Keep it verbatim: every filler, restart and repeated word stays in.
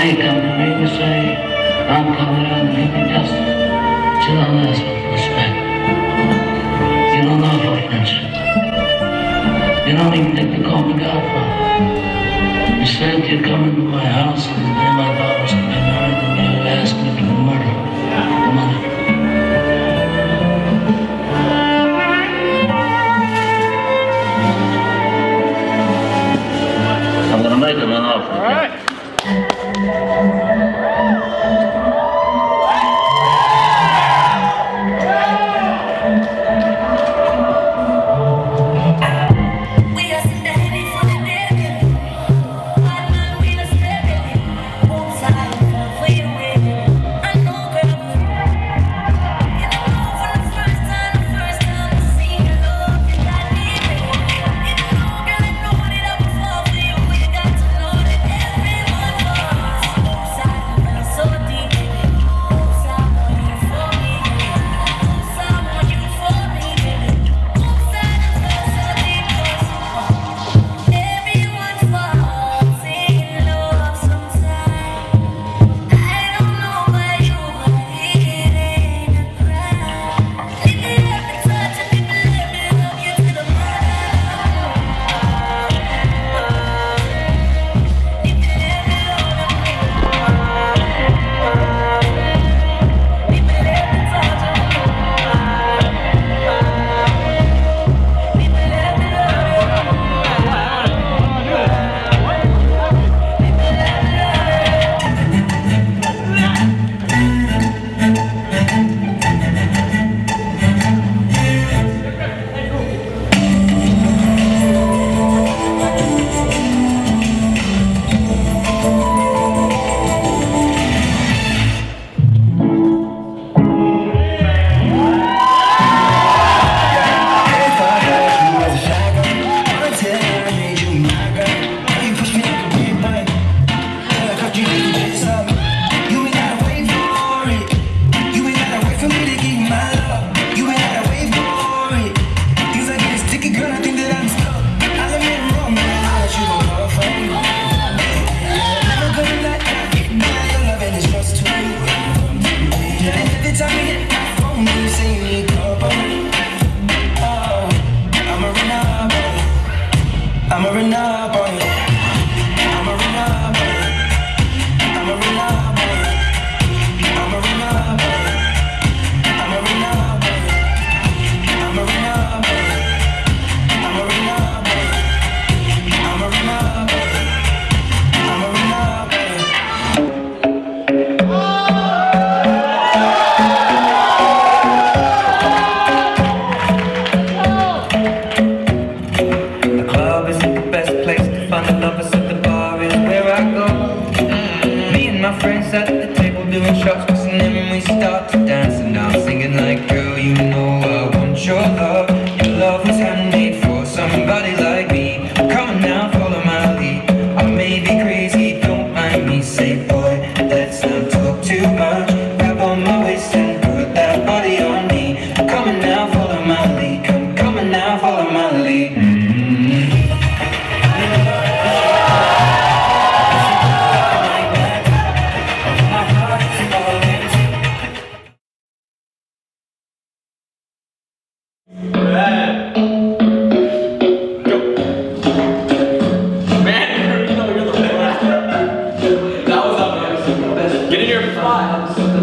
Now you come to me and say, I'm coming around to give you justice. But you don't ask for respect. You don't know for friendship. You don't even think to call me Godfather. You said you'd come into my house and the day my daughter was to be married and you would ask me for murder. Money. I'm gonna make him an offer. All right. I'm a runner boy. I'm a runner boy. I'm a runner boy. I'm a runner boy. I'm a runner boy. I'm a runner boy. I'm a runner boy. I'm a runner boy. I'm a runner my friends at the table doing shots, mixing them and we start to dance. And now I'm singing like, girl, you know I want your love. Your love was handmade for somebody like me. Come on now, follow my lead. I may be crazy, don't mind me. Say, boy, let's not talk too much. Grab on my waist and put that body on me. Come on now, follow my lead. Come, come on now, follow my lead. Mm-hmm. Get in your files.